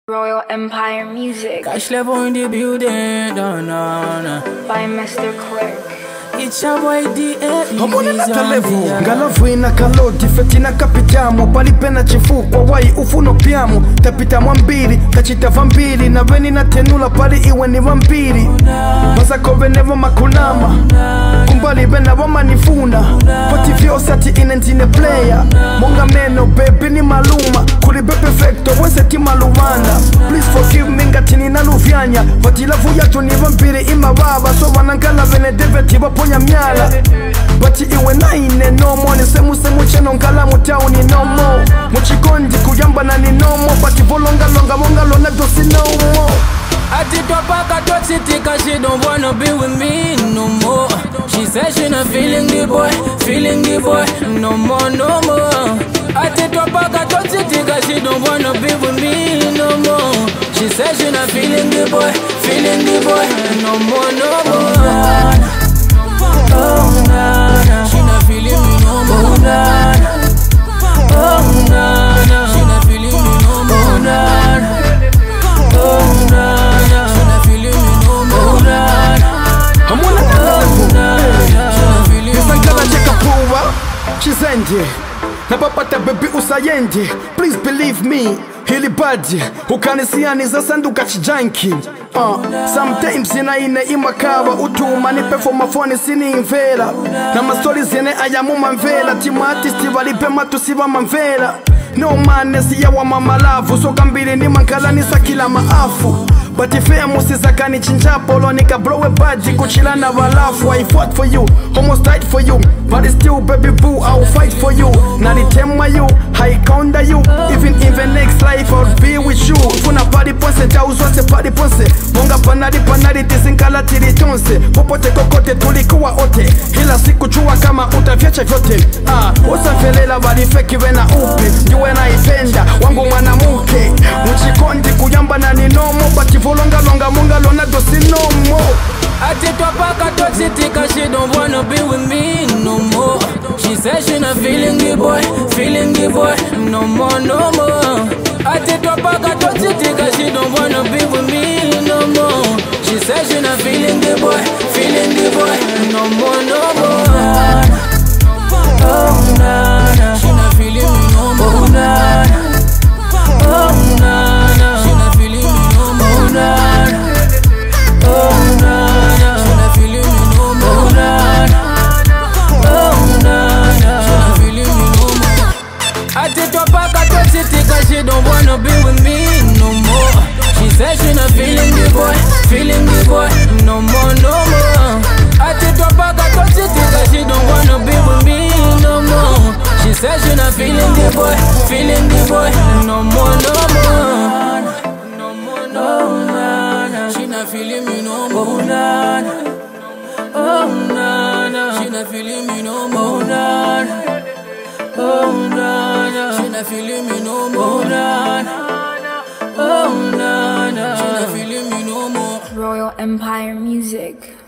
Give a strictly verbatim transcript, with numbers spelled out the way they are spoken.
Royal Empire Music. Cash level in the building, no, no, no. By Mister Clerk. It's your boy Daev Zambia. Ngalavu ina kaloti feti na kapitamo palipena chifukwa wai ufuno piamo tapita mwambiri kachita vambiri na veni na tenula pali iwe ni vampiri Masako venevo makunama kumbali vena vama nifuna poti vyo sati inentine player Monga meno baby ni maluma kuli be perfecto wese ti malumana Please forgive me ngatini na luvyanya vati lavu yacho ni vampiri ima baba so wanankala vene deveti vaponya myala Bati iwe naine no more Nisemu semu cheno nkala mutau ni no more Muchikondi kuyamba na ni no more Bati volonga longa monga lona dosi no more Ati topaka toxic she don't wanna be with me no more She said she not feeling the boy, feeling the boy no more, no more Ati topaka toxic she don't wanna be with me no more She said she not feeling the boy, feeling the boy no more, no more Oh na na, she not feeling me no more. Na na, oh na na, she not feeling me no more. Na na, oh na na, she not feeling me no more. Na na, I'm on another level. she not feeling me no more. Nisangala cheka puwa, chizende na papata baby usayende. Please believe me, hili badi ukanisiani za sanduka chijanki. Uh, sometimes ina ine imakawa utuma ni performa phone sini imvela na ma stories yene ayamuma mvela team artist valipe matusiva mamvela no man siya wa mama love so kambili ni mankala ni sakila maafu but if I must sakani chincha polo nika blow a badi kuchila na walafu I fought for you almost died for you but still baby boo I'll fight for you na nitemwa you I counter you even in the next life I'll be with you funa party ponse jauzwa se party ponse Monga panadi panadi tisinkala tiri tonse Popote kokote tulikuwa ote Hila siku chua kama utavyacha vyote Ah, usafelela valifeki vena upe Juwe na ipenda, wangu mwanamuke Mchikondi kuyamba na ninomo Bati volonga longa munga lona dosi nomo Ati topaka toxic she don't wanna be with me no more She said she not feeling the boy, feeling the boy no more, no more Ati topaka toxic she don't wanna be with me no more She said she not feeling the boy, feeling the boy no more, no more Oh na na, she not feeling me no more. Na na, oh na na, she not feeling me no more. Na na, oh na na, she not feeling me no more. Na na, oh na na, she not feeling me no more. Ati topaka toxic she don't wanna be with me no more. She said she not feeling the boy, feeling the boy no more, no more. Ati topaka toxic she don't wanna be with me no more. She said she not feeling the boy, feeling the boy no more, no more. No more, no more. She not feeling me no more. Na na, oh na na, she not feeling me no more. Na na, oh na na, she not feeling me no more. Na na, oh na na, she not feeling me no more. Royal Empire Music.